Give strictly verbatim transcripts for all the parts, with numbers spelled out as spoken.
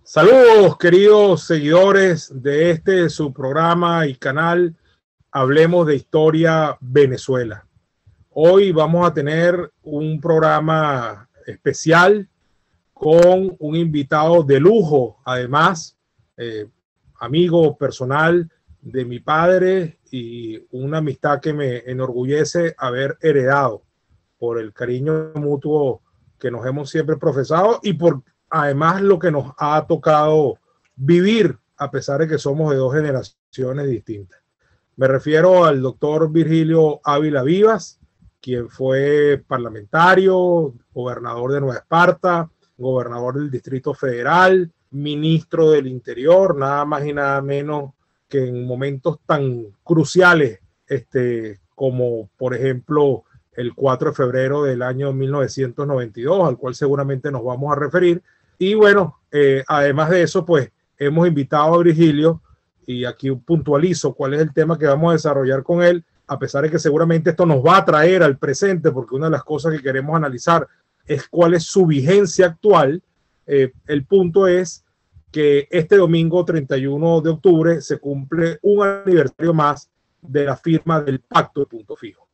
Saludos, queridos seguidores de este su programa y canal Hablemos de Historia Venezuela. Hoy vamos a tener un programa especial con un invitado de lujo, además, eh, amigo personal de mi padre y una amistad que me enorgullece haber heredado por el cariño mutuo que nos hemos siempre profesado y por además lo que nos ha tocado vivir a pesar de que somos de dos generaciones distintas. Me refiero al doctor Virgilio Ávila Vivas, quien fue parlamentario, gobernador de Nueva Esparta, gobernador del Distrito Federal, ministro del Interior, nada más y nada menos que en momentos tan cruciales este, como, por ejemplo, el cuatro de febrero del año mil novecientos noventa y dos, al cual seguramente nos vamos a referir. Y bueno, eh, además de eso, pues hemos invitado a Virgilio, y aquí puntualizo cuál es el tema que vamos a desarrollar con él, a pesar de que seguramente esto nos va a traer al presente, porque una de las cosas que queremos analizar es cuál es su vigencia actual. Eh, el punto es que este domingo treinta y uno de octubre se cumple un aniversario más de la firma del Pacto de Punto Fijo.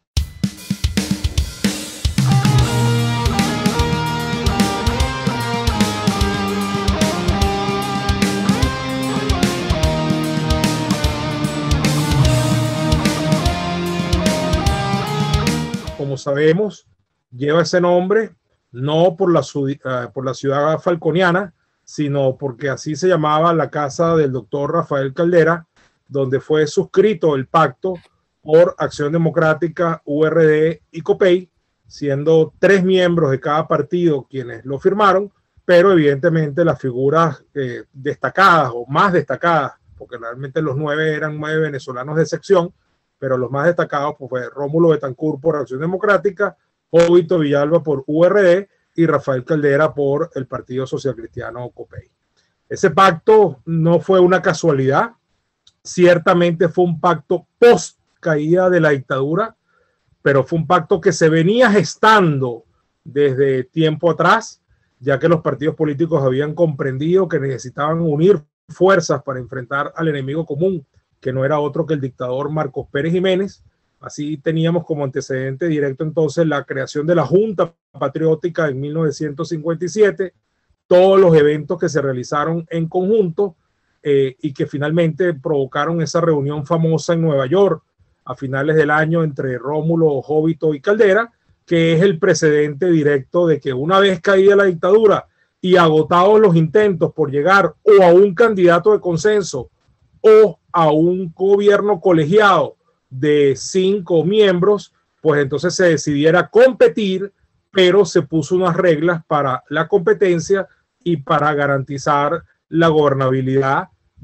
Como sabemos, lleva ese nombre no por la, uh, por la ciudad falconiana, sino porque así se llamaba la casa del doctor Rafael Caldera, donde fue suscrito el pacto por Acción Democrática, U R D y COPEI, siendo tres miembros de cada partido quienes lo firmaron, pero evidentemente las figuras eh, destacadas o más destacadas, porque realmente los nueve eran nueve venezolanos de sección, pero los más destacados pues, fue Rómulo Betancourt por Acción Democrática, Jovito Villalba por U R D y Rafael Caldera por el Partido Social Cristiano COPEI. Ese pacto no fue una casualidad, ciertamente fue un pacto post caída de la dictadura, pero fue un pacto que se venía gestando desde tiempo atrás, ya que los partidos políticos habían comprendido que necesitaban unir fuerzas para enfrentar al enemigo común, que no era otro que el dictador Marcos Pérez Jiménez. Así teníamos como antecedente directo entonces la creación de la Junta Patriótica en mil novecientos cincuenta y siete, todos los eventos que se realizaron en conjunto eh, y que finalmente provocaron esa reunión famosa en Nueva York a finales del año entre Rómulo, Jovito y Caldera, que es el precedente directo de que una vez caída la dictadura y agotados los intentos por llegar o a un candidato de consenso o a un gobierno colegiado de cinco miembros, pues entonces se decidiera competir, pero se puso unas reglas para la competencia y para garantizar la gobernabilidad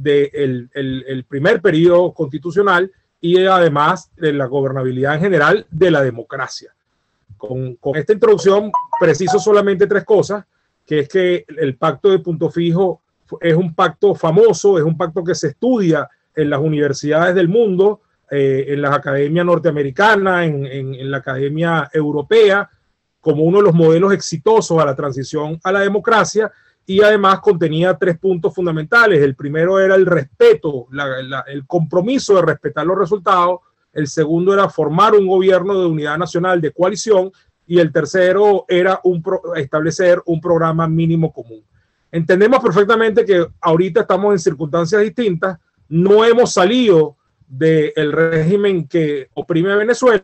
del el, el primer periodo constitucional y además de la gobernabilidad en general de la democracia. Con, con esta introducción preciso solamente tres cosas, que es que el pacto de Punto Fijo es un pacto famoso, es un pacto que se estudia en las universidades del mundo, eh, en las academias norteamericanas, en, en, en la academia europea, como uno de los modelos exitosos a la transición a la democracia, y además contenía tres puntos fundamentales. El primero era el respeto, la, la, el compromiso de respetar los resultados. El segundo era formar un gobierno de unidad nacional de coalición, y el tercero era un pro, establecer un programa mínimo común. Entendemos perfectamente que ahorita estamos en circunstancias distintas, no hemos salido del régimen que oprime a Venezuela,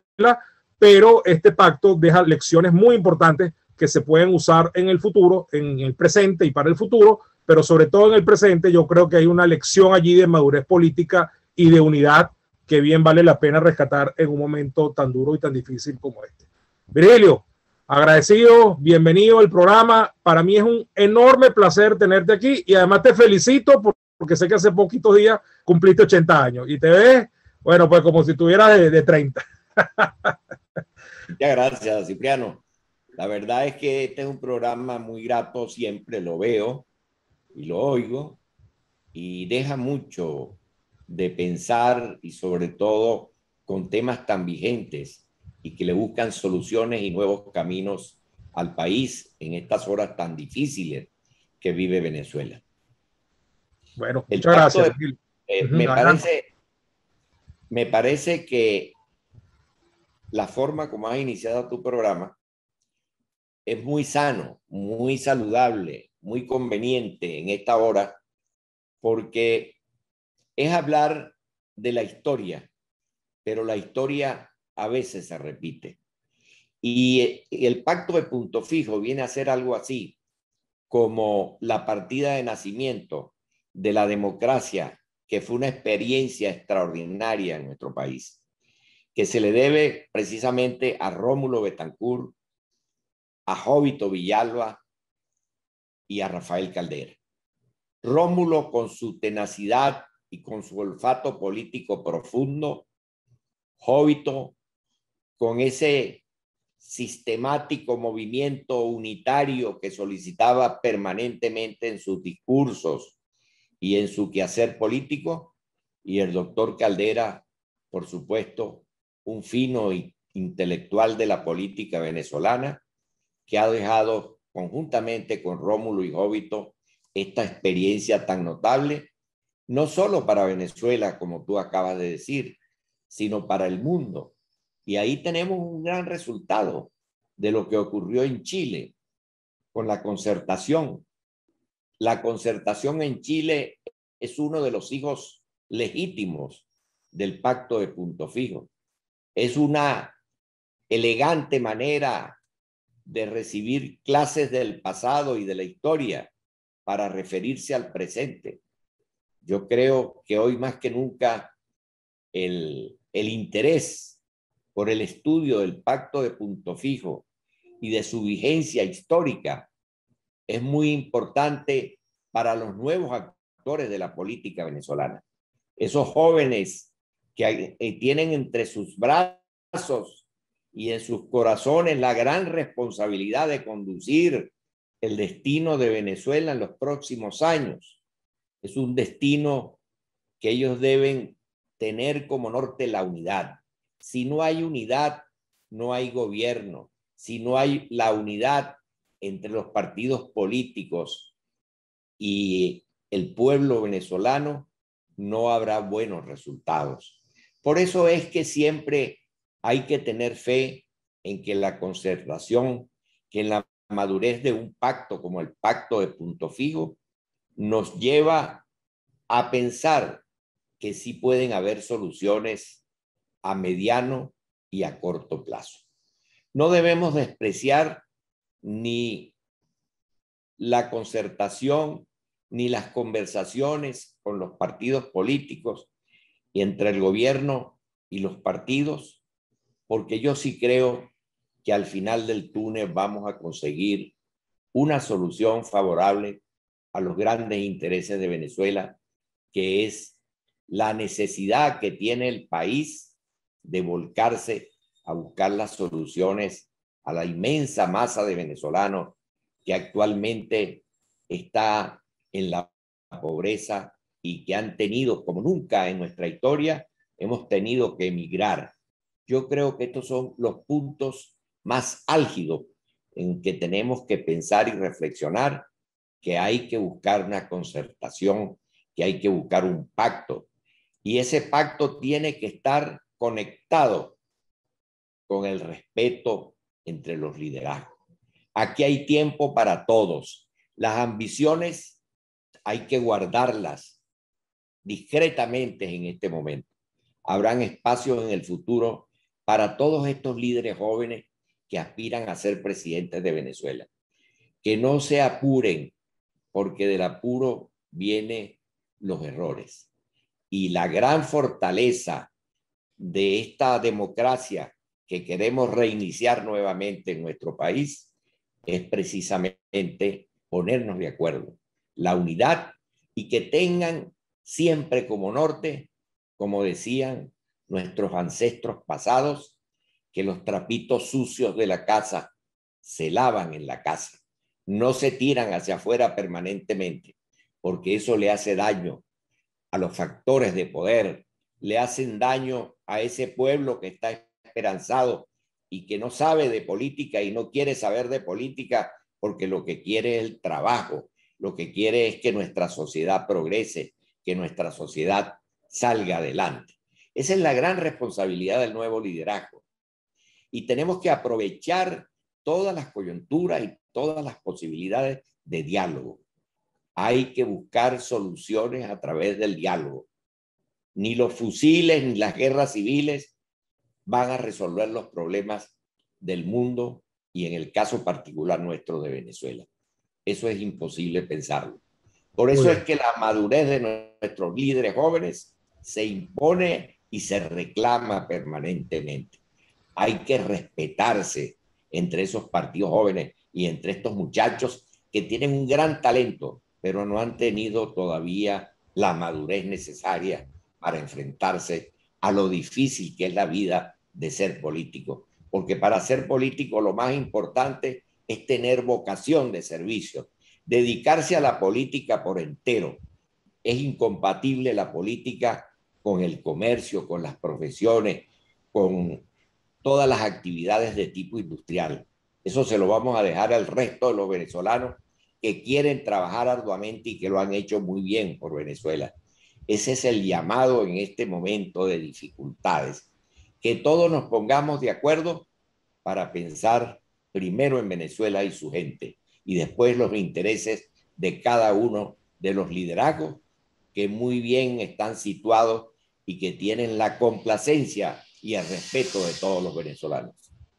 pero este pacto deja lecciones muy importantes que se pueden usar en el futuro, en el presente y para el futuro, pero sobre todo en el presente yo creo que hay una lección allí de madurez política y de unidad que bien vale la pena rescatar en un momento tan duro y tan difícil como este. Virgilio, agradecido, bienvenido al programa. Para mí es un enorme placer tenerte aquí y además te felicito porque sé que hace poquitos días cumpliste ochenta años y te ves, bueno, pues como si estuvieras de, de treinta. Muchas gracias, Cipriano. La verdad es que este es un programa muy grato, siempre lo veo y lo oigo y deja mucho de pensar y sobre todo con temas tan vigentes y que le buscan soluciones y nuevos caminos al país en estas horas tan difíciles que vive Venezuela. Bueno, El muchas pacto gracias. de, eh, Ujú, me adelante. parece, me parece que la forma como has iniciado tu programa es muy sano, muy saludable, muy conveniente en esta hora, porque es hablar de la historia, pero la historia a veces se repite. Y el pacto de punto fijo viene a ser algo así como la partida de nacimiento de la democracia, que fue una experiencia extraordinaria en nuestro país, que se le debe precisamente a Rómulo Betancourt, a Jovito Villalba y a Rafael Caldera. Rómulo, con su tenacidad y con su olfato político profundo; Jovito, con ese sistemático movimiento unitario que solicitaba permanentemente en sus discursos y en su quehacer político; y el doctor Caldera, por supuesto, un fino intelectual de la política venezolana, que ha dejado conjuntamente con Rómulo y Jovito esta experiencia tan notable, no solo para Venezuela, como tú acabas de decir, sino para el mundo. Y ahí tenemos un gran resultado de lo que ocurrió en Chile con la concertación. La concertación en Chile es uno de los hijos legítimos del pacto de punto fijo. Es una elegante manera de recibir clases del pasado y de la historia para referirse al presente. Yo creo que hoy más que nunca el, el interés por el estudio del pacto de punto fijo y de su vigencia histórica es muy importante para los nuevos actores de la política venezolana. Esos jóvenes que tienen entre sus brazos y en sus corazones la gran responsabilidad de conducir el destino de Venezuela en los próximos años. Es un destino que ellos deben tener como norte la unidad. Si no hay unidad, no hay gobierno. Si no hay la unidad entre los partidos políticos y el pueblo venezolano, no habrá buenos resultados. Por eso es que siempre hay que tener fe en que la concertación, que en la madurez de un pacto como el pacto de punto fijo, nos lleva a pensar que sí pueden haber soluciones a mediano y a corto plazo. No debemos despreciar ni la concertación ni las conversaciones con los partidos políticos y entre el gobierno y los partidos, porque yo sí creo que al final del túnel vamos a conseguir una solución favorable a los grandes intereses de Venezuela, que es la necesidad que tiene el país de volcarse a buscar las soluciones a la inmensa masa de venezolanos que actualmente está en la pobreza y que han tenido, como nunca en nuestra historia, hemos tenido que emigrar. Yo creo que estos son los puntos más álgidos en que tenemos que pensar y reflexionar, que hay que buscar una concertación, que hay que buscar un pacto. Y ese pacto tiene que estar conectado con el respeto entre los liderazgos. Aquí hay tiempo para todos. Las ambiciones hay que guardarlas discretamente en este momento. Habrán espacios en el futuro para todos estos líderes jóvenes que aspiran a ser presidentes de Venezuela. Que no se apuren, porque del apuro vienen los errores. Y la gran fortaleza de esta democracia que queremos reiniciar nuevamente en nuestro país es precisamente ponernos de acuerdo, la unidad, y que tengan siempre como norte, como decían nuestros ancestros pasados, que los trapitos sucios de la casa se lavan en la casa, no se tiran hacia afuera permanentemente, porque eso le hace daño a los factores de poder, le hacen daño a ese pueblo que está esperanzado y que no sabe de política y no quiere saber de política porque lo que quiere es el trabajo lo que quiere es que nuestra sociedad progrese, que nuestra sociedad salga adelante. Esa es la gran responsabilidad del nuevo liderazgo. Y tenemos que aprovechar todas las coyunturas y todas las posibilidades de diálogo. Hay que buscar soluciones a través del diálogo. Ni los fusiles ni las guerras civiles van a resolver los problemas del mundo y en el caso particular nuestro de Venezuela. Eso es imposible pensarlo. Por eso es que la madurez de nuestros líderes jóvenes se impone y se reclama permanentemente. Hay que respetarse entre esos partidos jóvenes y entre estos muchachos que tienen un gran talento, pero no han tenido todavía la madurez necesaria para enfrentarse a lo difícil que es la vida de ser político. Porque para ser político lo más importante es tener vocación de servicio, dedicarse a la política por entero. Es incompatible la política con el comercio, con las profesiones, con todas las actividades de tipo industrial. Eso se lo vamos a dejar al resto de los venezolanos que quieren trabajar arduamente y que lo han hecho muy bien por Venezuela. Ese es el llamado en este momento de dificultades. Que todos nos pongamos de acuerdo para pensar primero en Venezuela y su gente y después los intereses de cada uno de los liderazgos que muy bien están situados y que tienen la complacencia y el respeto de todos los venezolanos.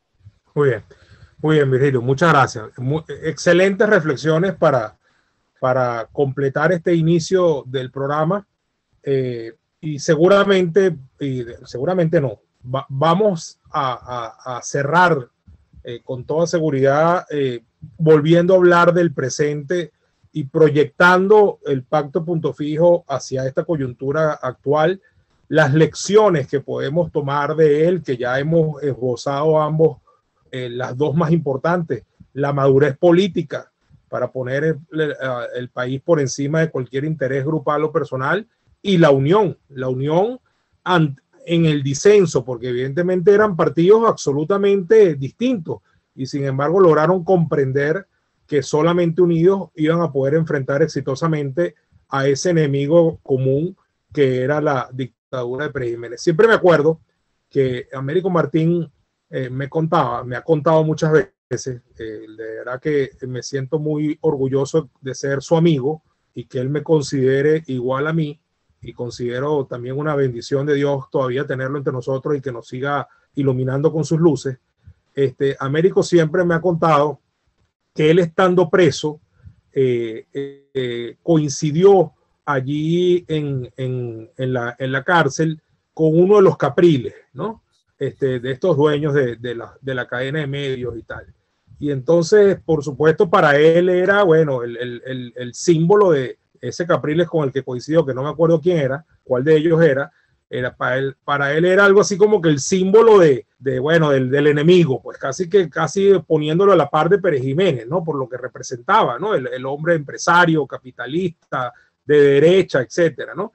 Muy bien, muy bien, Virgilio, muchas gracias. Muy, excelentes reflexiones para, para completar este inicio del programa eh, y seguramente, y seguramente no, va, vamos a, a, a cerrar eh, con toda seguridad eh, volviendo a hablar del presente y proyectando el Pacto Punto Fijo hacia esta coyuntura actual, las lecciones que podemos tomar de él, que ya hemos esbozado ambos, eh, las dos más importantes, la madurez política para poner el, el, el país por encima de cualquier interés grupal o personal, y la unión, la unión ant, en el disenso, porque evidentemente eran partidos absolutamente distintos y sin embargo lograron comprender que solamente unidos iban a poder enfrentar exitosamente a ese enemigo común que era la dictadura de Pérez Jiménez. Siempre me acuerdo que Américo Martín eh, me contaba, me ha contado muchas veces, eh, de verdad que me siento muy orgulloso de ser su amigo y que él me considere igual a mí, y considero también una bendición de Dios todavía tenerlo entre nosotros y que nos siga iluminando con sus luces. Este, Américo siempre me ha contado que él estando preso eh, eh, coincidió allí en, en, en, la, en la cárcel con uno de los Capriles, ¿no? Este, de estos dueños de, de, la, de la cadena de medios y tal. Y entonces, por supuesto, para él era, bueno, el, el, el, el símbolo de ese Capriles con el que coincidió, que no me acuerdo quién era, cuál de ellos era, era para él, para él era algo así como que el símbolo de, de bueno, del, del enemigo, pues casi que casi poniéndolo a la par de Pérez Jiménez, ¿no? Por lo que representaba, ¿no? El, el hombre empresario, capitalista, de derecha, etcétera, ¿no?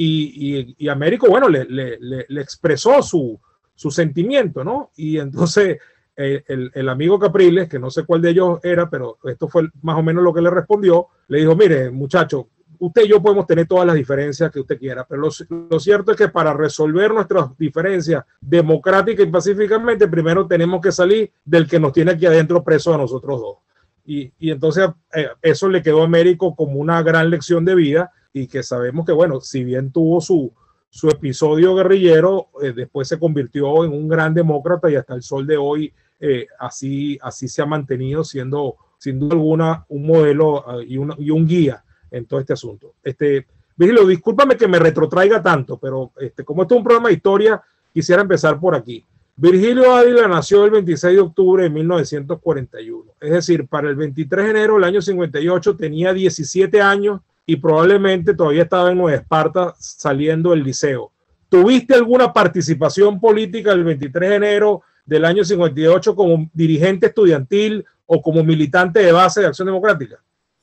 Y, y, y Américo, bueno, le, le, le, le expresó su, su sentimiento, ¿no? Y entonces el, el, el amigo Capriles, que no sé cuál de ellos era, pero esto fue más o menos lo que le respondió, le dijo, mire, muchacho, usted y yo podemos tener todas las diferencias que usted quiera, pero lo, lo cierto es que para resolver nuestras diferencias democrática y pacíficamente, primero tenemos que salir del que nos tiene aquí adentro preso a nosotros dos. Y, y entonces eh, eso le quedó a Américo como una gran lección de vida y que sabemos que, bueno, si bien tuvo su, su episodio guerrillero, eh, después se convirtió en un gran demócrata y hasta el sol de hoy eh, así, así se ha mantenido siendo, sin duda alguna, un modelo uh, y, una, y un guía en todo este asunto. Este, Virgilio, discúlpame que me retrotraiga tanto, pero este, como esto es un programa de historia, quisiera empezar por aquí. Virgilio Ávila nació el veintiséis de octubre de mil novecientos cuarenta y uno, es decir, para el veintitrés de enero del año cincuenta y ocho tenía diecisiete años y probablemente todavía estaba en Nueva Esparta saliendo del liceo. ¿Tuviste alguna participación política el veintitrés de enero del año cincuenta y ocho como dirigente estudiantil o como militante de base de Acción Democrática?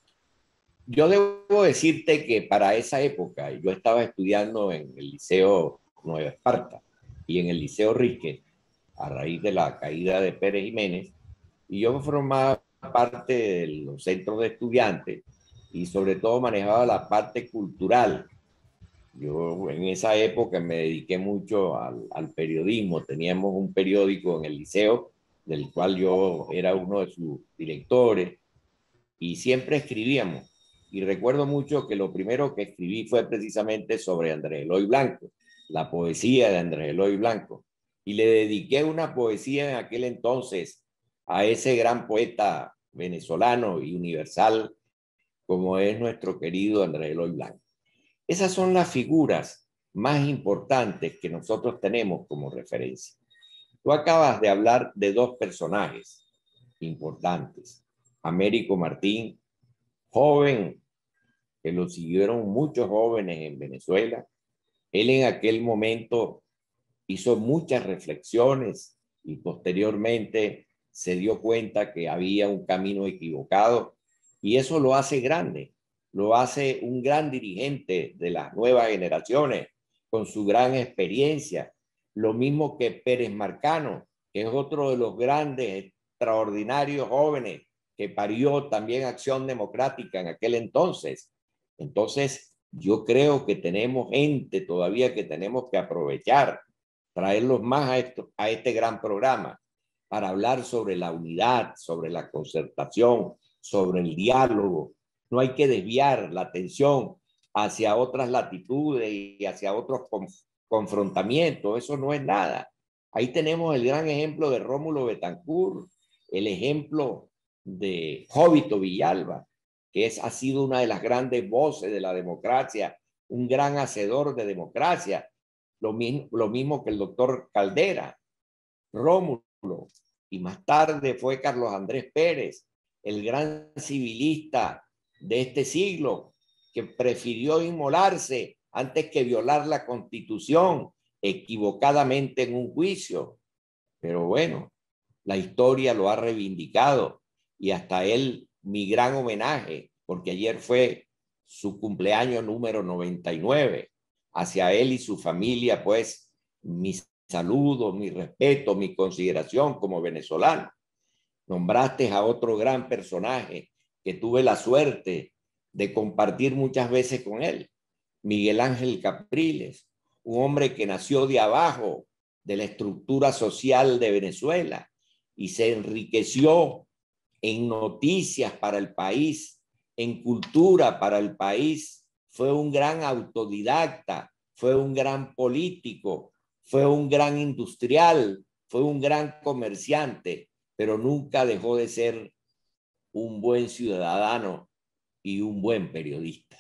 Yo debo decirte que para esa época yo estaba estudiando en el Liceo Nueva Esparta y en el Liceo Risque a raíz de la caída de Pérez Jiménez, y yo formaba parte de los centros de estudiantes y sobre todo manejaba la parte cultural. Yo en esa época me dediqué mucho al, al periodismo. Teníamos un periódico en el liceo, del cual yo era uno de sus directores, y siempre escribíamos. Y recuerdo mucho que lo primero que escribí fue precisamente sobre Andrés Eloy Blanco, la poesía de Andrés Eloy Blanco. Y le dediqué una poesía en aquel entonces a ese gran poeta venezolano y universal como es nuestro querido Andrés Eloy Blanco. Esas son las figuras más importantes que nosotros tenemos como referencia. Tú acabas de hablar de dos personajes importantes. Américo Martín, joven, que lo siguieron muchos jóvenes en Venezuela. Él en aquel momento hizo muchas reflexiones y posteriormente se dio cuenta que había un camino equivocado y eso lo hace grande, lo hace un gran dirigente de las nuevas generaciones con su gran experiencia. Lo mismo que Pérez Marcano, que es otro de los grandes, extraordinarios jóvenes que parió también Acción Democrática en aquel entonces. Entonces, yo creo que tenemos gente todavía que tenemos que aprovechar, traerlos más a, esto, a este gran programa para hablar sobre la unidad, sobre la concertación, sobre el diálogo. No hay que desviar la atención hacia otras latitudes y hacia otros conf confrontamientos. Eso no es nada. Ahí tenemos el gran ejemplo de Rómulo Betancourt, el ejemplo de Jovito Villalba, que es, ha sido una de las grandes voces de la democracia, un gran hacedor de democracia, lo mismo, lo mismo que el doctor Caldera, Rómulo, y más tarde fue Carlos Andrés Pérez, el gran civilista de este siglo, que prefirió inmolarse antes que violar la Constitución equivocadamente en un juicio. Pero bueno, la historia lo ha reivindicado y hasta él mi gran homenaje, porque ayer fue su cumpleaños número noventa y nueve. Hacia él y su familia, pues, mi saludo, mi respeto, mi consideración como venezolano. Nombraste a otro gran personaje que tuve la suerte de compartir muchas veces con él, Miguel Ángel Capriles, un hombre que nació de abajo de la estructura social de Venezuela y se enriqueció en noticias para el país, en cultura para el país. Fue un gran autodidacta, fue un gran político, fue un gran industrial, fue un gran comerciante, pero nunca dejó de ser un buen ciudadano y un buen periodista.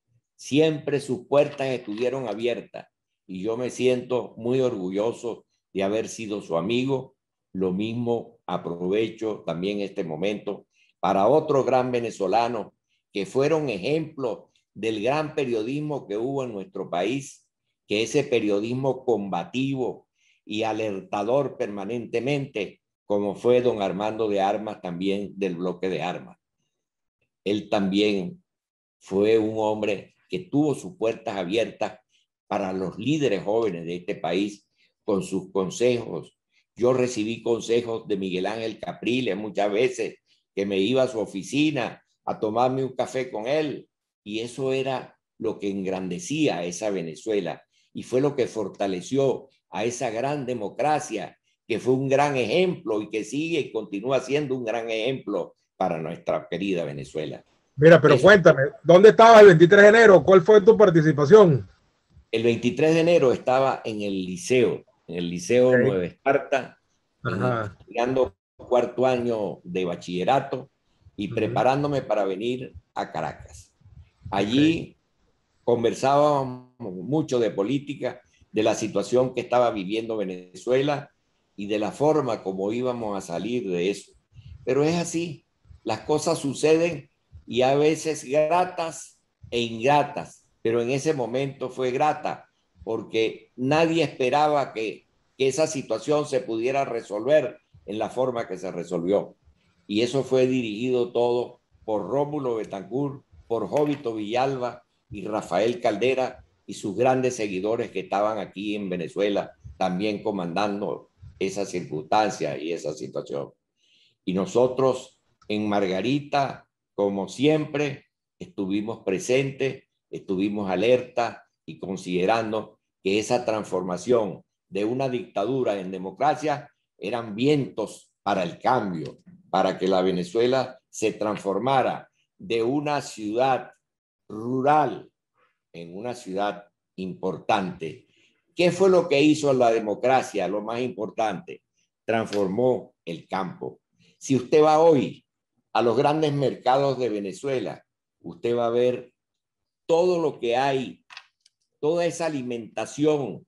Siempre sus puertas estuvieron abiertas y yo me siento muy orgulloso de haber sido su amigo. Lo mismo aprovecho también este momento para otro gran venezolano que fueron ejemplos del gran periodismo que hubo en nuestro país, que ese periodismo combativo y alertador permanentemente, como fue don Armando de Armas, también del bloque de armas. Él también fue un hombre que tuvo sus puertas abiertas para los líderes jóvenes de este país con sus consejos. Yo recibí consejos de Miguel Ángel Capriles muchas veces, que me iba a su oficina a tomarme un café con él, y eso era lo que engrandecía a esa Venezuela y fue lo que fortaleció a esa gran democracia, que fue un gran ejemplo y que sigue y continúa siendo un gran ejemplo para nuestra querida Venezuela. Mira, pero Eso, cuéntame, ¿dónde estabas el veintitrés de enero? ¿Cuál fue tu participación? el veintitrés de enero estaba en el liceo, en el Liceo Okay. Nueva Esparta, en, Ajá. estudiando cuarto año de bachillerato y Uh-huh. preparándome para venir a Caracas. Allí Okay. conversábamos mucho de política, de la situación que estaba viviendo Venezuela y de la forma como íbamos a salir de eso. Pero es así, las cosas suceden y a veces gratas e ingratas, pero en ese momento fue grata porque nadie esperaba que, que esa situación se pudiera resolver en la forma que se resolvió. Y eso fue dirigido todo por Rómulo Betancourt, por Jovito Villalba y Rafael Caldera y sus grandes seguidores que estaban aquí en Venezuela también comandando esa circunstancia y esa situación. Y nosotros en Margarita, como siempre, estuvimos presentes, estuvimos alerta y considerando que esa transformación de una dictadura en democracia eran vientos para el cambio, para que la Venezuela se transformara de una ciudad rural en una ciudad importante. ¿Qué fue lo que hizo la democracia? Lo más importante, transformó el campo. Si usted va hoy a los grandes mercados de Venezuela, usted va a ver todo lo que hay, toda esa alimentación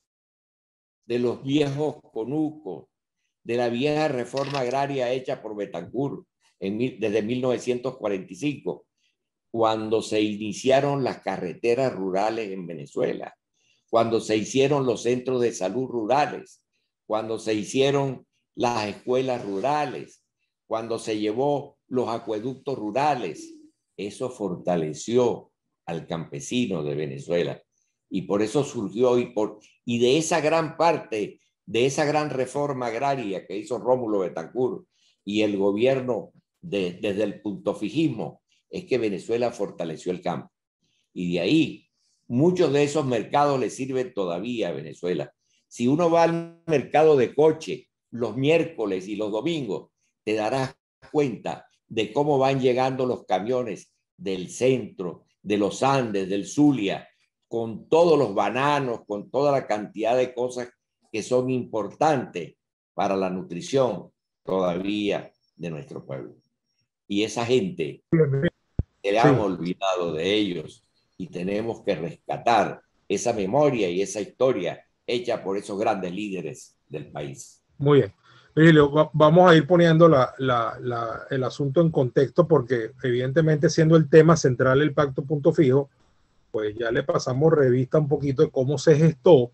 de los viejos conucos, de la vieja reforma agraria hecha por Betancur en, desde mil novecientos cuarenta y cinco, cuando se iniciaron las carreteras rurales en Venezuela, cuando se hicieron los centros de salud rurales, cuando se hicieron las escuelas rurales, cuando se llevó los acueductos rurales. Eso fortaleció al campesino de Venezuela y por eso surgió y, por, y de esa gran parte, de esa gran reforma agraria que hizo Rómulo Betancourt y el gobierno de, desde el puntofijismo, es que Venezuela fortaleció el campo. Y de ahí, muchos de esos mercados le sirven todavía a Venezuela. Si uno va al mercado de Coche los miércoles y los domingos, te darás cuenta de cómo van llegando los camiones del centro, de los Andes, del Zulia, con todos los bananos, con toda la cantidad de cosas que son importantes para la nutrición todavía de nuestro pueblo. Y esa gente, se le han olvidado de ellos y tenemos que rescatar esa memoria y esa historia hecha por esos grandes líderes del país. Muy bien. Virgilio, vamos a ir poniendo la, la, la, el asunto en contexto porque evidentemente siendo el tema central el Pacto Punto Fijo, pues ya le pasamos revista un poquito de cómo se gestó.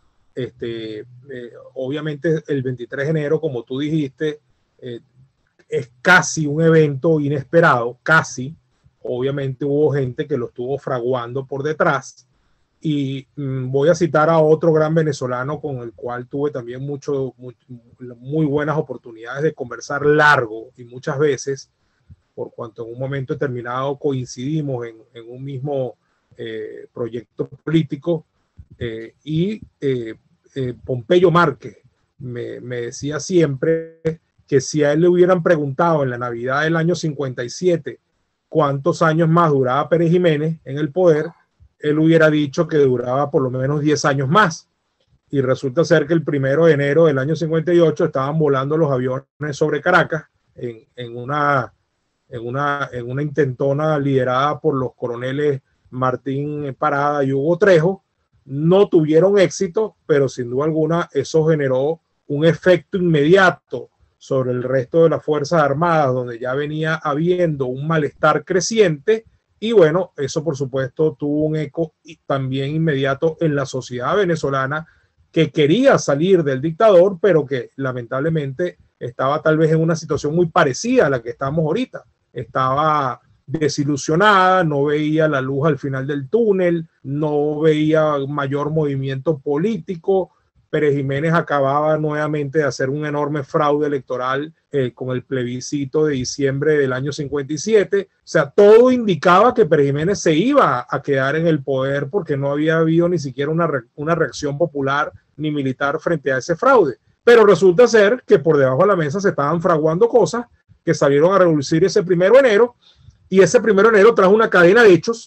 Este, eh, obviamente el veintitrés de enero, como tú dijiste, eh, es casi un evento inesperado, casi. Obviamente hubo gente que lo estuvo fraguando por detrás. Y mmm, voy a citar a otro gran venezolano con el cual tuve también mucho, muy, muy buenas oportunidades de conversar largo y muchas veces, por cuanto en un momento determinado coincidimos en, en un mismo eh, proyecto político. Eh, y eh, eh, Pompeyo Márquez me, me decía siempre que si a él le hubieran preguntado en la Navidad del año cincuenta y siete cuántos años más duraba Pérez Jiménez en el poder, él hubiera dicho que duraba por lo menos diez años más. Y resulta ser que el primero de enero del año cincuenta y ocho estaban volando los aviones sobre Caracas en, en, una, en, una, en una intentona liderada por los coroneles Martín Parada y Hugo Trejo. No tuvieron éxito, pero sin duda alguna eso generó un efecto inmediato sobre el resto de las Fuerzas Armadas, donde ya venía habiendo un malestar creciente. Y bueno, eso por supuesto tuvo un eco también inmediato en la sociedad venezolana que quería salir del dictador, pero que lamentablemente estaba tal vez en una situación muy parecida a la que estamos ahorita. Estaba desilusionada, no veía la luz al final del túnel, no veía mayor movimiento político. Pérez Jiménez acababa nuevamente de hacer un enorme fraude electoral eh, con el plebiscito de diciembre del año cincuenta y siete. O sea, todo indicaba que Pérez Jiménez se iba a quedar en el poder porque no había habido ni siquiera una, re una reacción popular ni militar frente a ese fraude. Pero resulta ser que por debajo de la mesa se estaban fraguando cosas que salieron a relucir ese primero de enero, y ese primero de enero trajo una cadena de hechos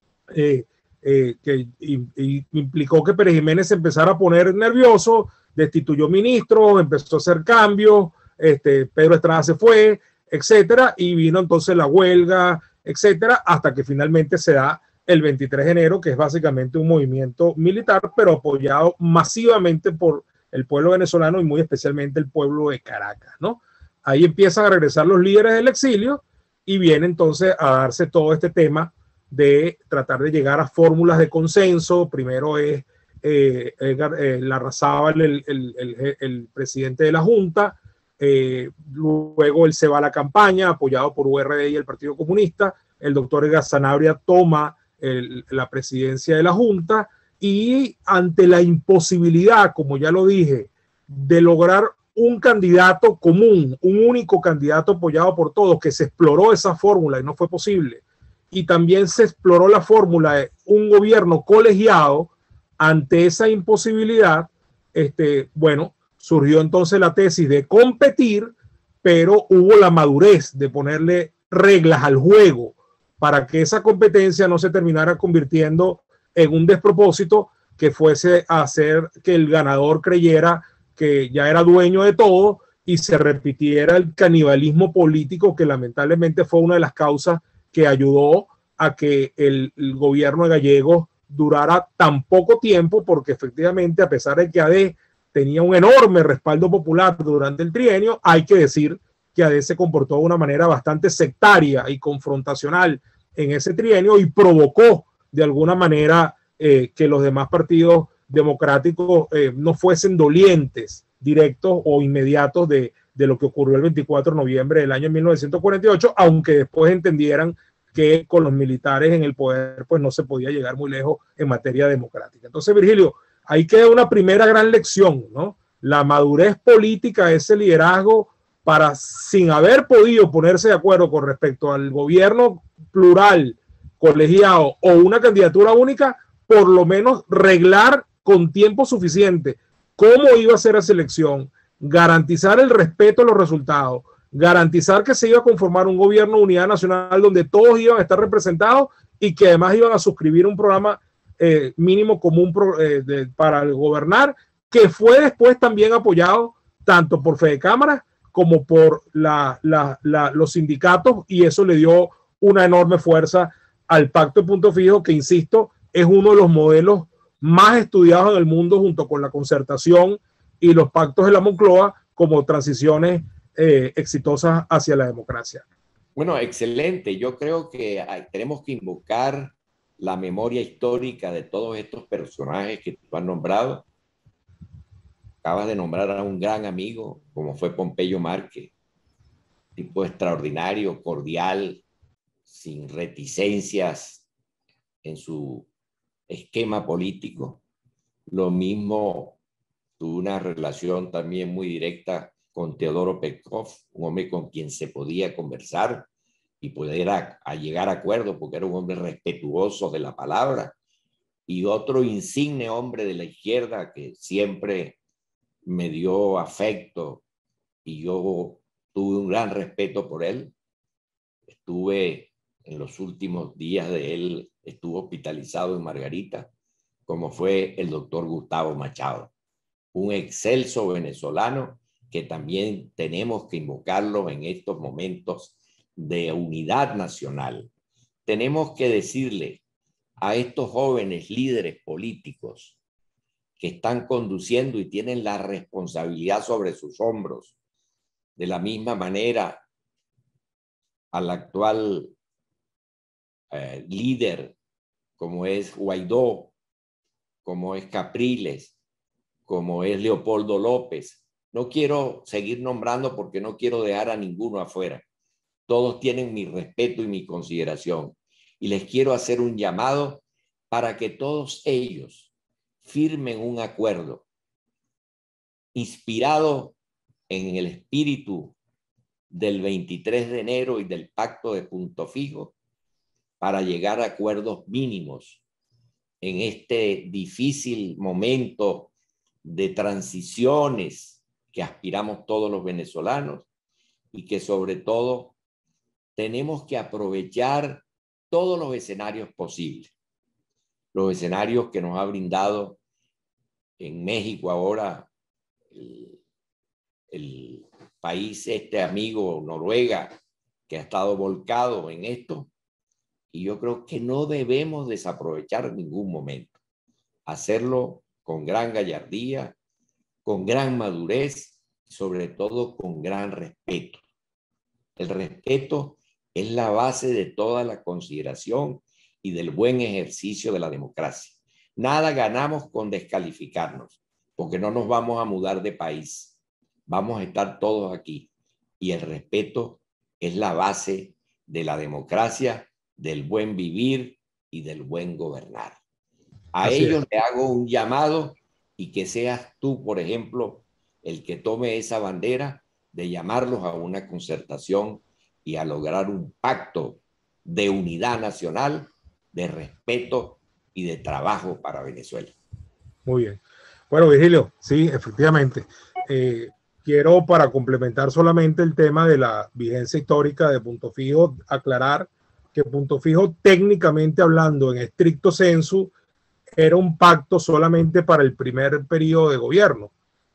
eh, Eh, que y, y implicó que Pérez Jiménez se empezara a poner nervioso, destituyó ministros, empezó a hacer cambios, este, Pedro Estrada se fue, etcétera, y vino entonces la huelga, etcétera, hasta que finalmente se da el veintitrés de enero, que es básicamente un movimiento militar, pero apoyado masivamente por el pueblo venezolano y muy especialmente el pueblo de Caracas, ¿no? Ahí empiezan a regresar los líderes del exilio y viene entonces a darse todo este tema de tratar de llegar a fórmulas de consenso. Primero es eh, Edgar eh, Larrazábal, el, el, el, el presidente de la Junta, eh, luego él se va a la campaña, apoyado por U R D y el Partido Comunista. El doctor Edgar Sanabria toma el, la presidencia de la Junta, y ante la imposibilidad, como ya lo dije, de lograr un candidato común, un único candidato apoyado por todos, que se exploró esa fórmula y no fue posible, y también se exploró la fórmula de un gobierno colegiado. Ante esa imposibilidad, este, bueno, surgió entonces la tesis de competir, pero hubo la madurez de ponerle reglas al juego para que esa competencia no se terminara convirtiendo en un despropósito que fuese a hacer que el ganador creyera que ya era dueño de todo y se repitiera el canibalismo político, que lamentablemente fue una de las causas que ayudó a que el, el gobierno gallego durara tan poco tiempo, porque efectivamente, a pesar de que A D tenía un enorme respaldo popular durante el trienio, hay que decir que A D se comportó de una manera bastante sectaria y confrontacional en ese trienio y provocó de alguna manera eh, que los demás partidos democráticos eh, no fuesen dolientes directos o inmediatos de, de lo que ocurrió el veinticuatro de noviembre del año mil novecientos cuarenta y ocho, aunque después entendieran que con los militares en el poder pues no se podía llegar muy lejos en materia democrática. Entonces, Virgilio, ahí queda una primera gran lección, ¿no? La madurez política, ese liderazgo para, sin haber podido ponerse de acuerdo con respecto al gobierno plural, colegiado o una candidatura única, por lo menos reglar con tiempo suficiente cómo iba a ser esa elección, garantizar el respeto a los resultados, garantizar que se iba a conformar un gobierno de unidad nacional donde todos iban a estar representados y que además iban a suscribir un programa eh, mínimo común pro, eh, de, para el gobernar, que fue después también apoyado tanto por Fede Cámara como por la, la, la, los sindicatos, y eso le dio una enorme fuerza al Pacto de Punto Fijo, que insisto, es uno de los modelos más estudiados en el mundo junto con la concertación y los pactos de la Moncloa como transiciones eh, exitosas hacia la democracia. Bueno, excelente. Yo creo que hay, tenemos que invocar la memoria histórica de todos estos personajes que tú has nombrado. Acabas de nombrar a un gran amigo como fue Pompeyo Márquez, tipo extraordinario, cordial, sin reticencias en su esquema político. Lo mismo, tuvo una relación también muy directa con Teodoro Petkov, un hombre con quien se podía conversar y poder a, a llegar a acuerdos, porque era un hombre respetuoso de la palabra, y otro insigne hombre de la izquierda que siempre me dio afecto y yo tuve un gran respeto por él. Estuve en los últimos días de él, estuvo hospitalizado en Margarita, como fue el doctor Gustavo Machado, un excelso venezolano que también tenemos que invocarlo en estos momentos de unidad nacional. Tenemos que decirle a estos jóvenes líderes políticos que están conduciendo y tienen la responsabilidad sobre sus hombros, de la misma manera al actual eh, líder como es Guaidó, como es Capriles, como es Leopoldo López. No quiero seguir nombrando porque no quiero dejar a ninguno afuera. Todos tienen mi respeto y mi consideración. Y les quiero hacer un llamado para que todos ellos firmen un acuerdo inspirado en el espíritu del veintitrés de enero y del Pacto de Punto Fijo para llegar a acuerdos mínimos en este difícil momento de transiciones que aspiramos todos los venezolanos, y que sobre todo tenemos que aprovechar todos los escenarios posibles. Los escenarios que nos ha brindado en México ahora el, el país este amigo Noruega, que ha estado volcado en esto, y yo creo que no debemos desaprovechar ningún momento. Hacerlo con gran gallardía, con gran madurez, sobre todo con gran respeto. El respeto es la base de toda la consideración y del buen ejercicio de la democracia. Nada ganamos con descalificarnos, porque no nos vamos a mudar de país. Vamos a estar todos aquí. Y el respeto es la base de la democracia, del buen vivir y del buen gobernar. A Así ellos es. le hago un llamado, y que seas tú, por ejemplo, el que tome esa bandera de llamarlos a una concertación y a lograr un pacto de unidad nacional, de respeto y de trabajo para Venezuela. Muy bien. Bueno, Virgilio, sí, efectivamente. Eh, quiero, para complementar solamente el tema de la vigencia histórica de Punto Fijo, aclarar que Punto Fijo, técnicamente hablando, en estricto sensu, era un pacto solamente para el primer periodo de gobierno.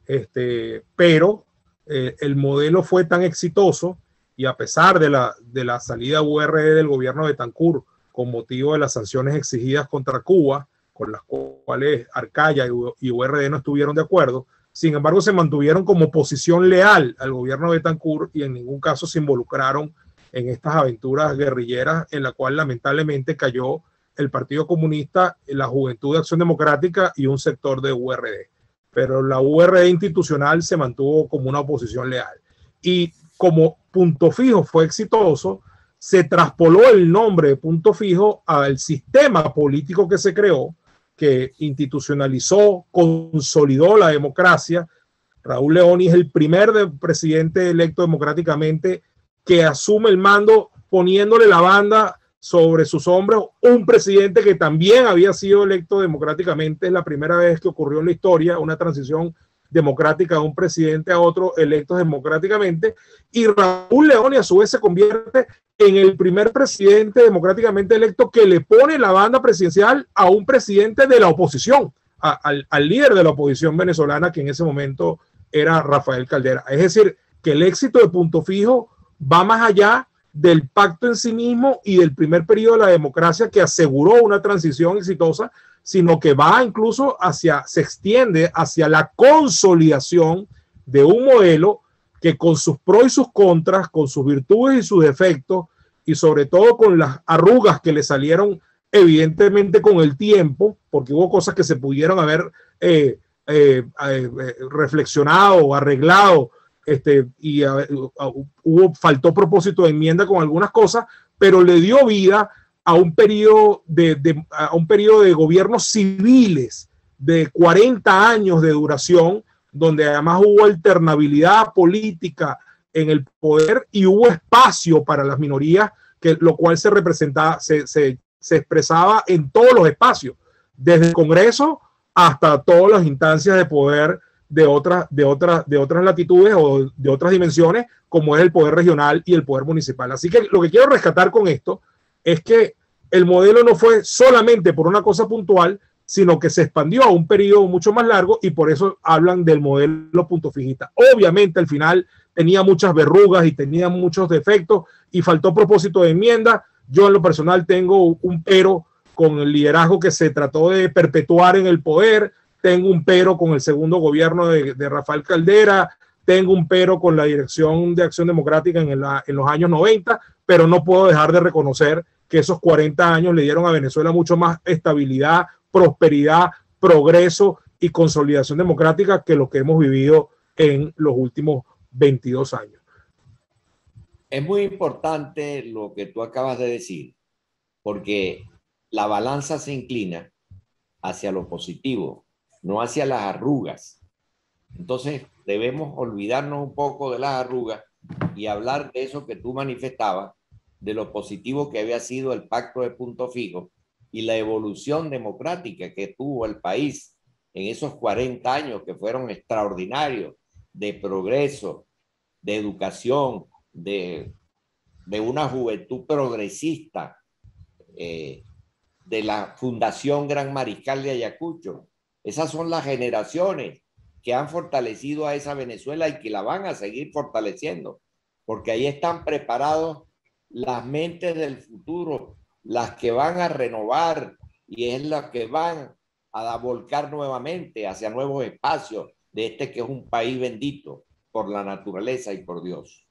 Este, pero eh, el modelo fue tan exitoso, y a pesar de la, de la salida U R D del gobierno de Betancur con motivo de las sanciones exigidas contra Cuba, con las cuales Arcaya y U R D no estuvieron de acuerdo, sin embargo se mantuvieron como oposición leal al gobierno de Betancur y en ningún caso se involucraron en estas aventuras guerrilleras en la cual lamentablemente cayó el Partido Comunista, la Juventud de Acción Democrática y un sector de U R D. Pero la U R D institucional se mantuvo como una oposición leal. Y como Punto Fijo fue exitoso, se traspoló el nombre de Punto Fijo al sistema político que se creó, que institucionalizó, consolidó la democracia. Raúl Leoni es el primer de presidente electo democráticamente que asume el mando poniéndole la banda sobre sus hombros, un presidente que también había sido electo democráticamente. Es la primera vez que ocurrió en la historia una transición democrática de un presidente a otro electos democráticamente, y Raúl Leoni a su vez se convierte en el primer presidente democráticamente electo que le pone la banda presidencial a un presidente de la oposición, a, al, al líder de la oposición venezolana, que en ese momento era Rafael Caldera. Es decir, que el éxito de Punto Fijo va más allá del pacto en sí mismo y del primer periodo de la democracia que aseguró una transición exitosa, sino que va incluso hacia, se extiende hacia la consolidación de un modelo que con sus pros y sus contras, con sus virtudes y sus defectos, y sobre todo con las arrugas que le salieron evidentemente con el tiempo, porque hubo cosas que se pudieron haber eh, eh, eh, reflexionado o arreglado, este, y uh, uh, hubo, faltó propósito de enmienda con algunas cosas, pero le dio vida a un periodo de, de, a un periodo de gobiernos civiles de cuarenta años de duración, donde además hubo alternabilidad política en el poder y hubo espacio para las minorías, que, lo cual se representaba, se, se, se expresaba en todos los espacios, desde el Congreso hasta todas las instancias de poder de otras, de otras, de otras latitudes o de otras dimensiones, como es el poder regional y el poder municipal. Así que lo que quiero rescatar con esto es que el modelo no fue solamente por una cosa puntual, sino que se expandió a un periodo mucho más largo, y por eso hablan del modelo punto fijista. Obviamente al final tenía muchas verrugas y tenía muchos defectos y faltó propósito de enmienda. Yo en lo personal tengo un pero con el liderazgo que se trató de perpetuar en el poder, tengo un pero con el segundo gobierno de, de Rafael Caldera, tengo un pero con la Dirección de Acción Democrática en, la, en los años noventa, pero no puedo dejar de reconocer que esos cuarenta años le dieron a Venezuela mucho más estabilidad, prosperidad, progreso y consolidación democrática que lo que hemos vivido en los últimos veintidós años. Es muy importante lo que tú acabas de decir, porque la balanza se inclina hacia lo positivo, no hacia las arrugas. Entonces debemos olvidarnos un poco de las arrugas y hablar de eso que tú manifestabas, de lo positivo que había sido el pacto de Punto Fijo y la evolución democrática que tuvo el país en esos cuarenta años que fueron extraordinarios, de progreso, de educación, de, de una juventud progresista, eh, de la Fundación Gran Mariscal de Ayacucho. Esas son las generaciones que han fortalecido a esa Venezuela y que la van a seguir fortaleciendo, porque ahí están preparados las mentes del futuro, las que van a renovar y es las que van a volcar nuevamente hacia nuevos espacios de este que es un país bendito por la naturaleza y por Dios.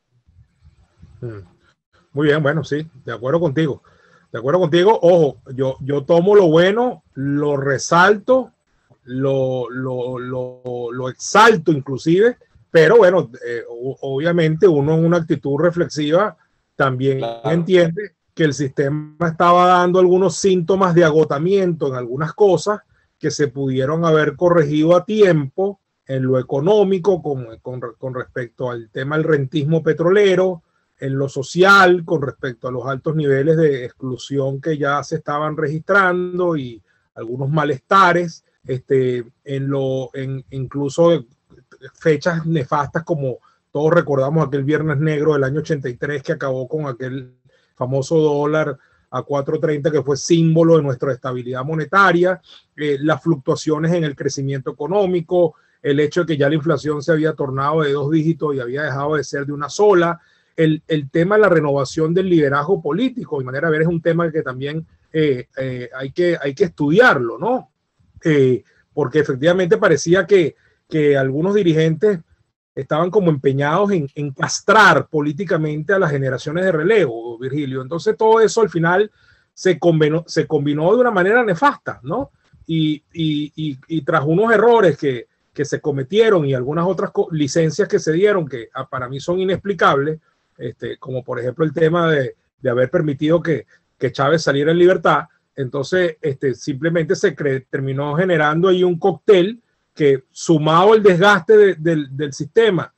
Muy bien, bueno, sí, de acuerdo contigo. De acuerdo contigo, ojo, yo, yo tomo lo bueno, lo resalto, lo, lo, lo, lo exalto inclusive, pero bueno, eh, obviamente uno en una actitud reflexiva también claro. entiende que el sistema estaba dando algunos síntomas de agotamiento en algunas cosas que se pudieron haber corregido a tiempo en lo económico con, con, con respecto al tema del rentismo petrolero, en lo social con respecto a los altos niveles de exclusión que ya se estaban registrando y algunos malestares, este, en lo, en, incluso fechas nefastas como todos recordamos aquel Viernes Negro del año ochenta y tres que acabó con aquel famoso dólar a cuatro treinta que fue símbolo de nuestra estabilidad monetaria, eh, las fluctuaciones en el crecimiento económico, el hecho de que ya la inflación se había tornado de dos dígitos y había dejado de ser de una sola, el, el tema de la renovación del liderazgo político, de manera de ver, es un tema que también eh, eh, hay, que, hay que estudiarlo, ¿no? Eh, porque efectivamente parecía que, que algunos dirigentes estaban como empeñados en, en castrar políticamente a las generaciones de relevo, Virgilio. Entonces todo eso al final se combinó, se combinó de una manera nefasta, ¿no? Y, y, y, y tras unos errores que, que se cometieron y algunas otras licencias que se dieron que para mí son inexplicables, este, como por ejemplo el tema de, de haber permitido que, que Chávez saliera en libertad, entonces este, simplemente se cre terminó generando ahí un cóctel que, sumado el desgaste de, de, del sistema,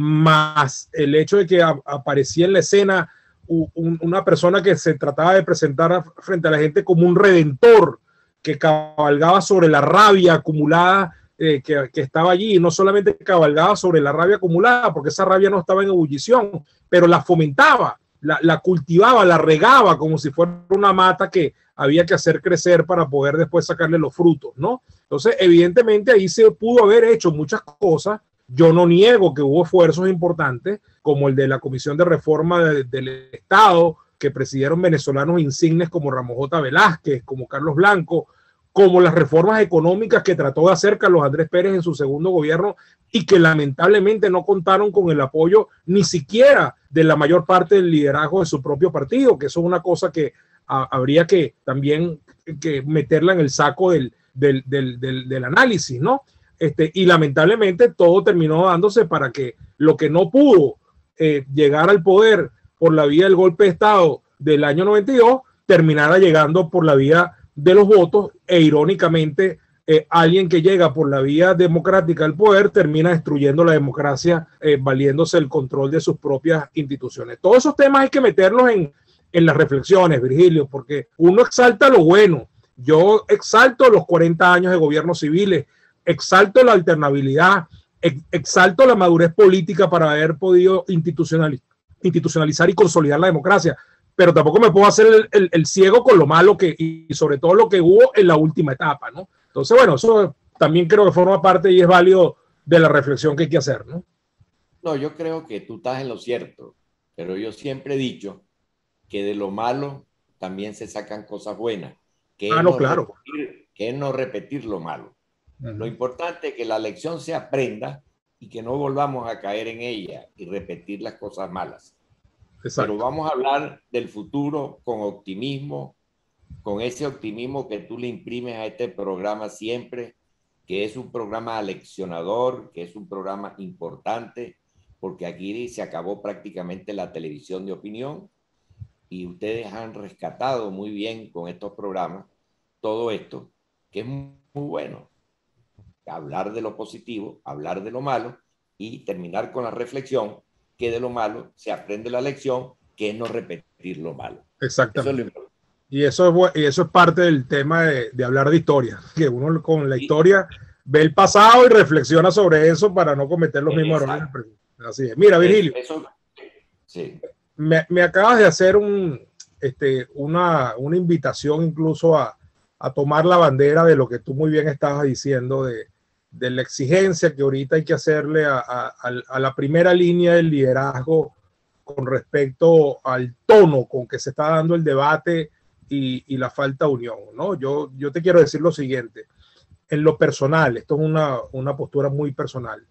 más el hecho de que a, aparecía en la escena un, una persona que se trataba de presentar a, frente a la gente como un redentor, que cabalgaba sobre la rabia acumulada eh, que, que estaba allí, y no solamente cabalgaba sobre la rabia acumulada, porque esa rabia no estaba en ebullición, pero la fomentaba, la, la cultivaba, la regaba como si fuera una mata que había que hacer crecer para poder después sacarle los frutos, ¿no? Entonces, evidentemente ahí se pudo haber hecho muchas cosas. Yo no niego que hubo esfuerzos importantes, como el de la Comisión de Reforma de, del Estado, que presidieron venezolanos insignes como Ramón J. Velázquez, como Carlos Blanco, como las reformas económicas que trató de hacer Carlos Andrés Pérez en su segundo gobierno y que lamentablemente no contaron con el apoyo ni siquiera de la mayor parte del liderazgo de su propio partido, que eso es una cosa que a, habría que también que meterla en el saco del, del, del, del, del análisis, ¿no? Este, y lamentablemente todo terminó dándose para que lo que no pudo eh, llegar al poder por la vía del golpe de Estado del año noventa y dos, terminara llegando por la vía de los votos, e irónicamente eh, alguien que llega por la vía democrática al poder termina destruyendo la democracia, eh, valiéndose el control de sus propias instituciones. Todos esos temas hay que meterlos en, en las reflexiones, Virgilio, porque uno exalta lo bueno. Yo exalto los cuarenta años de gobiernos civiles, exalto la alternabilidad, ex, exalto la madurez política para haber podido institucionalizar, institucionalizar y consolidar la democracia, pero tampoco me puedo hacer el, el, el ciego con lo malo que, y sobre todo lo que hubo en la última etapa, ¿no? Entonces, bueno, eso también creo que forma parte y es válido de la reflexión que hay que hacer, ¿no? No, yo creo que tú estás en lo cierto, pero yo siempre he dicho que de lo malo también se sacan cosas buenas, que ah, es no, no claro. repetir, que es no repetir lo malo. Uh-huh. Lo importante es que la lección se aprenda y que no volvamos a caer en ella y repetir las cosas malas. Exacto. Pero vamos a hablar del futuro con optimismo, con ese optimismo que tú le imprimes a este programa siempre, que es un programa aleccionador, que es un programa importante, porque aquí se acabó prácticamente la televisión de opinión y ustedes han rescatado muy bien con estos programas todo esto, que es muy bueno. Hablar de lo positivo, hablar de lo malo y terminar con la reflexión que de lo malo se aprende la lección, que es no repetir lo malo. Exactamente. Eso es lo y, eso es, y eso es parte del tema de, de hablar de historia, que uno con la historia sí. ve el pasado y reflexiona sobre eso para no cometer los mismos errores. Así es. Mira, Virgilio, eso, eso, sí. me, me acabas de hacer un, este, una, una invitación incluso a, a tomar la bandera de lo que tú muy bien estabas diciendo de de la exigencia que ahorita hay que hacerle a, a, a la primera línea del liderazgo con respecto al tono con que se está dando el debate y, y la falta de unión, ¿no? Yo, yo te quiero decir lo siguiente, en lo personal, esto es una, una postura muy personal,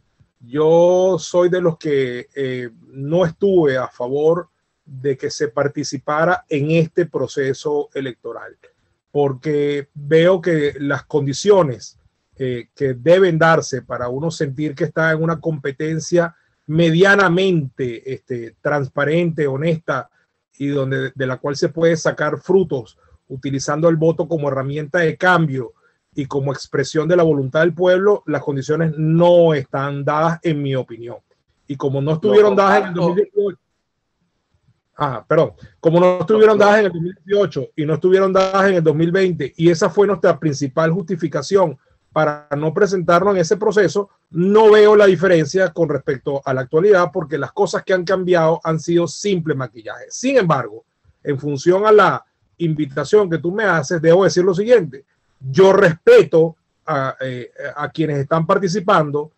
yo soy de los que eh, no estuve a favor de que se participara en este proceso electoral, porque veo que las condiciones Eh, que deben darse para uno sentir que está en una competencia medianamente este, transparente, honesta y donde, de la cual se puede sacar frutos utilizando el voto como herramienta de cambio y como expresión de la voluntad del pueblo, las condiciones no están dadas en mi opinión. Y como no estuvieron dadas en el dos mil dieciocho. Ah, perdón, como no estuvieron dadas en el dos mil dieciocho y no estuvieron dadas en el dos mil veinte, y esa fue nuestra principal justificación para no presentarnos en ese proceso, no veo la diferencia con respecto a la actualidad, porque las cosas que han cambiado han sido simple maquillaje. Sin embargo, en función a la invitación que tú me haces, debo decir lo siguiente: yo respeto a, eh, a quienes están participando,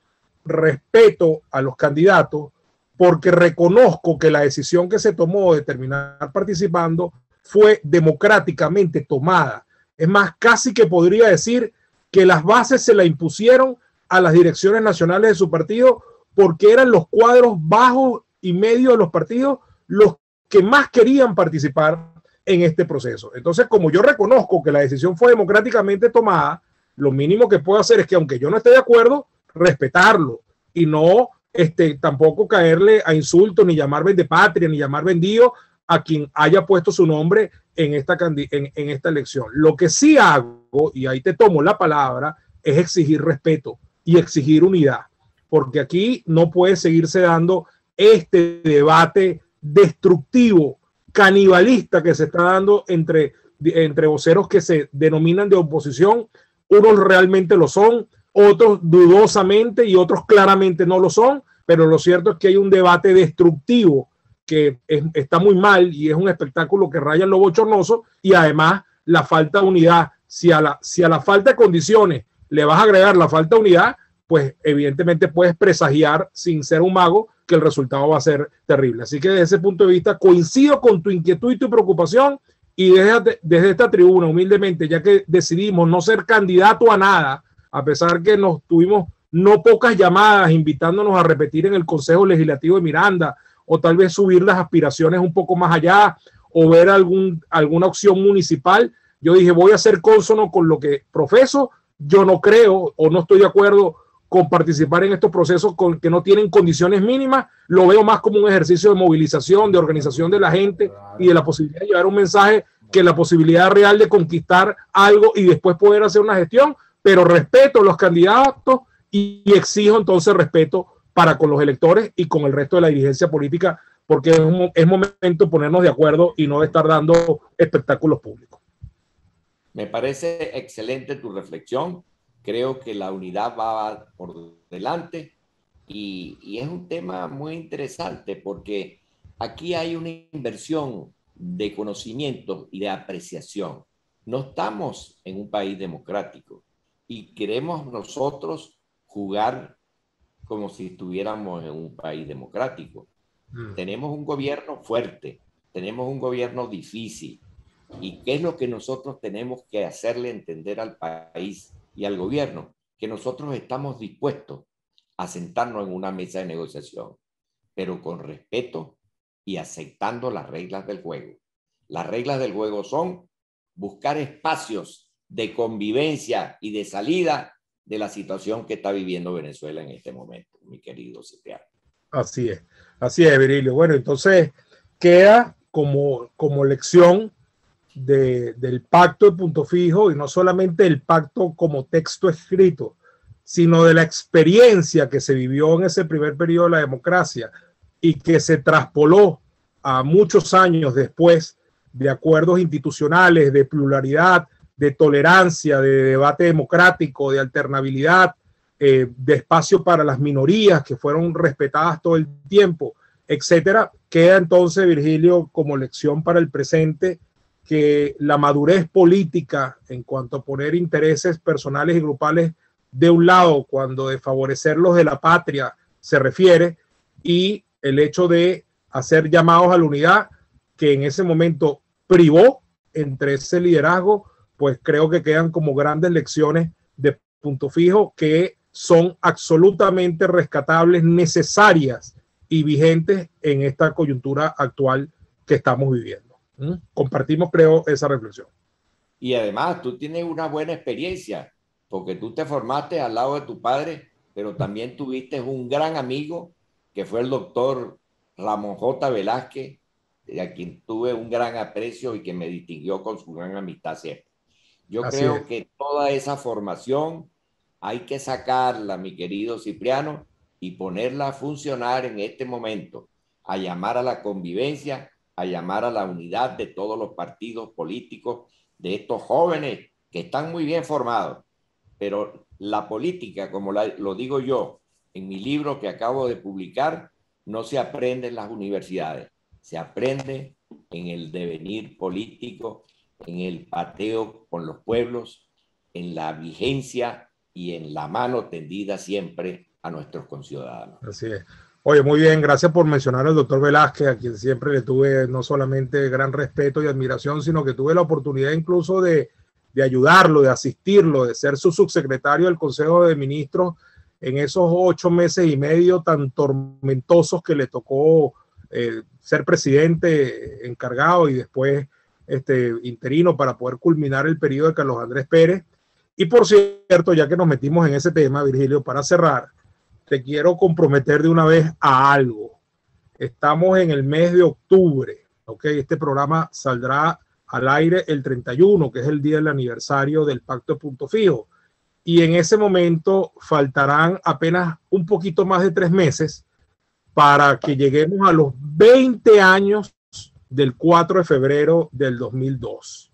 respeto a los candidatos, porque reconozco que la decisión que se tomó de terminar participando fue democráticamente tomada. Es más, casi que podría decir que las bases se la impusieron a las direcciones nacionales de su partido, porque eran los cuadros bajos y medios de los partidos los que más querían participar en este proceso. Entonces, como yo reconozco que la decisión fue democráticamente tomada, lo mínimo que puedo hacer es que, aunque yo no esté de acuerdo, respetarlo y no este, tampoco caerle a insultos, ni llamar vendepatria, ni llamar vendido a quien haya puesto su nombre en esta, en, en esta elección. Lo que sí hago, y ahí te tomo la palabra, es exigir respeto y exigir unidad, porque aquí no puede seguirse dando este debate destructivo, canibalista que se está dando entre, entre voceros que se denominan de oposición. Unos realmente lo son, otros dudosamente y otros claramente no lo son, pero lo cierto es que hay un debate destructivo que es, está muy mal, y es un espectáculo que raya en lo bochornoso, y además la falta de unidad. Si a la, si a la falta de condiciones le vas a agregar la falta de unidad, pues evidentemente puedes presagiar, sin ser un mago, que el resultado va a ser terrible. Así que desde ese punto de vista coincido con tu inquietud y tu preocupación, y desde, desde esta tribuna, humildemente, ya que decidimos no ser candidato a nada, a pesar que nos tuvimos no pocas llamadas invitándonos a repetir en el Consejo Legislativo de Miranda, o tal vez subir las aspiraciones un poco más allá, o ver algún, alguna opción municipal, yo dije, voy a ser cónsono con lo que profeso. Yo no creo o no estoy de acuerdo con participar en estos procesos con, que no tienen condiciones mínimas. Lo veo más como un ejercicio de movilización, de organización de la gente y de la posibilidad de llevar un mensaje, que la posibilidad real de conquistar algo y después poder hacer una gestión. Pero respeto a los candidatos y exijo entonces respeto para con los electores y con el resto de la dirigencia política, porque es, un, es momento de ponernos de acuerdo y no de estar dando espectáculos públicos. Me parece excelente tu reflexión. Creo que la unidad va por delante y, y es un tema muy interesante, porque aquí hay una inversión de conocimiento y de apreciación. No estamos en un país democrático y queremos nosotros jugar como si estuviéramos en un país democrático. Mm. Tenemos un gobierno fuerte, tenemos un gobierno difícil. ¿Y qué es lo que nosotros tenemos que hacerle entender al país y al gobierno? Que nosotros estamos dispuestos a sentarnos en una mesa de negociación, pero con respeto y aceptando las reglas del juego. Las reglas del juego son buscar espacios de convivencia y de salida de la situación que está viviendo Venezuela en este momento, mi querido Cipriano. Así es, así es, Virilio. Bueno, entonces queda como, como lección De, del pacto de Punto Fijo, y no solamente el pacto como texto escrito, sino de la experiencia que se vivió en ese primer periodo de la democracia y que se traspoló a muchos años después, de acuerdos institucionales, de pluralidad, de tolerancia, de debate democrático, de alternabilidad, eh, de espacio para las minorías que fueron respetadas todo el tiempo, etcétera. Queda entonces, Virgilio, como lección para el presente, que la madurez política en cuanto a poner intereses personales y grupales de un lado cuando de favorecer los de la patria se refiere, y el hecho de hacer llamados a la unidad que en ese momento privó entre ese liderazgo, pues creo que quedan como grandes lecciones de Punto Fijo que son absolutamente rescatables, necesarias y vigentes en esta coyuntura actual que estamos viviendo. ¿Mm? Compartimos, creo, esa reflexión. Y además tú tienes una buena experiencia, porque tú te formaste al lado de tu padre, pero también tuviste un gran amigo que fue el doctor Ramón J. Velázquez, a quien tuve un gran aprecio y que me distinguió con su gran amistad siempre. Yo Así creo es. que toda esa formación hay que sacarla, mi querido Cipriano, y ponerla a funcionar en este momento, a llamar a la convivencia a llamar a la unidad de todos los partidos políticos, de estos jóvenes que están muy bien formados. Pero la política, como la, lo digo yo en mi libro que acabo de publicar, no se aprende en las universidades, se aprende en el devenir político, en el pateo con los pueblos, en la vigencia y en la mano tendida siempre a nuestros conciudadanos. Así es. Oye, muy bien, gracias por mencionar al doctor Velázquez, a quien siempre le tuve no solamente gran respeto y admiración, sino que tuve la oportunidad incluso de, de ayudarlo, de asistirlo, de ser su subsecretario del Consejo de Ministros en esos ocho meses y medio tan tormentosos que le tocó eh, ser presidente encargado y después este, interino para poder culminar el periodo de Carlos Andrés Pérez. Y por cierto, ya que nos metimos en ese tema, Virgilio, para cerrar, te quiero comprometer de una vez a algo. Estamos en el mes de octubre, ¿ok? Este programa saldrá al aire el treinta y uno, que es el día del aniversario del Pacto de Punto Fijo. Y en ese momento faltarán apenas un poquito más de tres meses para que lleguemos a los veinte años del cuatro de febrero del dos mil dos.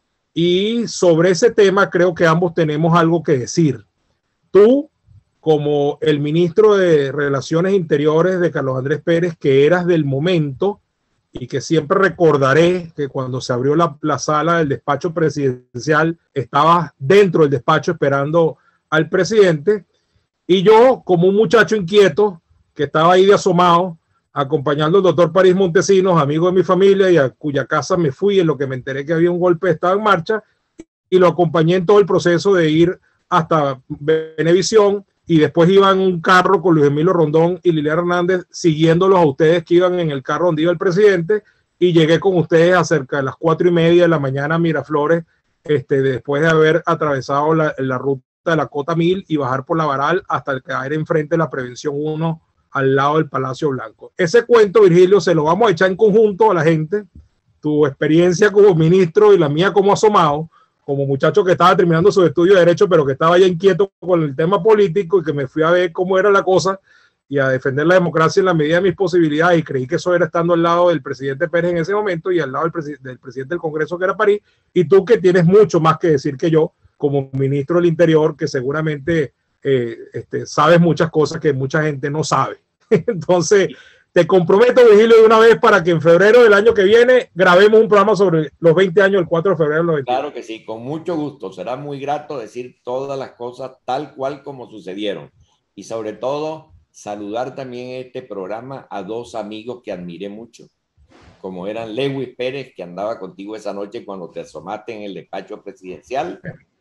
Y sobre ese tema creo que ambos tenemos algo que decir. Tú, como el ministro de Relaciones Interiores de Carlos Andrés Pérez, que eras del momento y que siempre recordaré que cuando se abrió la, la sala del despacho presidencial, estabas dentro del despacho esperando al presidente, y yo, como un muchacho inquieto que estaba ahí de asomado, acompañando al doctor París Montesinos, amigo de mi familia, y a cuya casa me fui en lo que me enteré que había un golpe de Estado en marcha, y lo acompañé en todo el proceso de ir hasta Venevisión, y después iba en un carro con Luis Emilio Rondón y Liliana Hernández, siguiéndolos a ustedes que iban en el carro donde iba el presidente, y llegué con ustedes a cerca de las cuatro y media de la mañana a Miraflores, este, después de haber atravesado la, la ruta de la Cota Mil y bajar por la Varal hasta caer enfrente de la Prevención uno, al lado del Palacio Blanco. Ese cuento, Virgilio, se lo vamos a echar en conjunto a la gente, tu experiencia como ministro y la mía como asomado, como muchacho que estaba terminando su estudio de Derecho, pero que estaba ya inquieto con el tema político y que me fui a ver cómo era la cosa y a defender la democracia en la medida de mis posibilidades, y creí que eso era estando al lado del presidente Pérez en ese momento y al lado del, presi del presidente del Congreso, que era París, y tú que tienes mucho más que decir que yo como ministro del Interior, que seguramente eh, este, sabes muchas cosas que mucha gente no sabe. Entonces, te comprometo, Virgilio, de una vez para que en febrero del año que viene grabemos un programa sobre los veinte años del cuatro de febrero del noventa y uno. Claro que sí, con mucho gusto. Será muy grato decir todas las cosas tal cual como sucedieron. Y sobre todo, saludar también en este programa a dos amigos que admiré mucho, como eran Lewis Pérez, que andaba contigo esa noche cuando te asomaste en el despacho presidencial,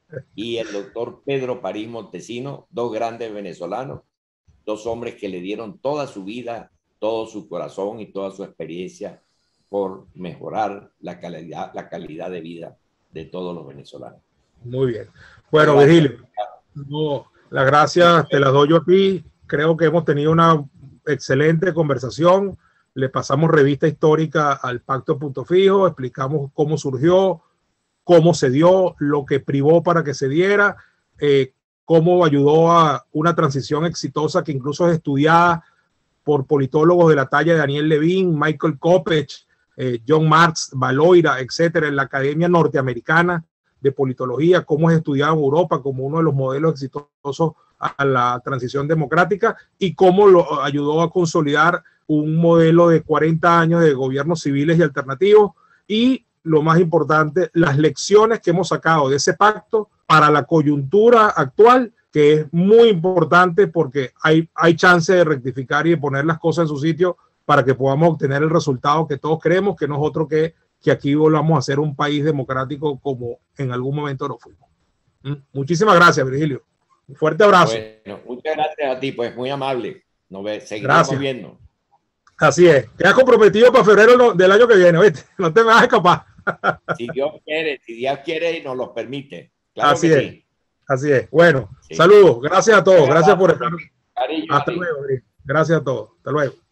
y el doctor Pedro París Montesinos, dos grandes venezolanos, dos hombres que le dieron toda su vida, todo su corazón y toda su experiencia por mejorar la calidad, la calidad de vida de todos los venezolanos. Muy bien. Bueno, Virgilio, no, las gracias te las doy yo a ti. Creo que hemos tenido una excelente conversación. Le pasamos revista histórica al Pacto de Punto Fijo, explicamos cómo surgió, cómo se dio, lo que privó para que se diera, eh, cómo ayudó a una transición exitosa que incluso es estudiada por politólogos de la talla de Daniel Levin, Michael Kopech, eh, John Marx, Valoira, etcétera, en la Academia Norteamericana de Politología, cómo es estudiado en Europa como uno de los modelos exitosos a la transición democrática, y cómo lo ayudó a consolidar un modelo de cuarenta años de gobiernos civiles y alternativos, y lo más importante, las lecciones que hemos sacado de ese pacto para la coyuntura actual, que es muy importante porque hay, hay chance de rectificar y de poner las cosas en su sitio para que podamos obtener el resultado que todos queremos, que no es otro que que aquí volvamos a ser un país democrático como en algún momento lo fuimos. ¿Mm? Muchísimas gracias, Virgilio. Un fuerte abrazo. Bueno, muchas gracias a ti, pues muy amable. Nos ve, seguiremos viendo. Así es. Quedas comprometido para febrero del año que viene, ¿viste? No te me vas a escapar. Si Dios quiere, si Dios quiere y nos lo permite. Claro Así que es. Sí. Así es. Bueno, Sí. Saludos. Gracias a todos. Gracias por estar. Cariño, Hasta luego. Gracias a todos. Hasta luego.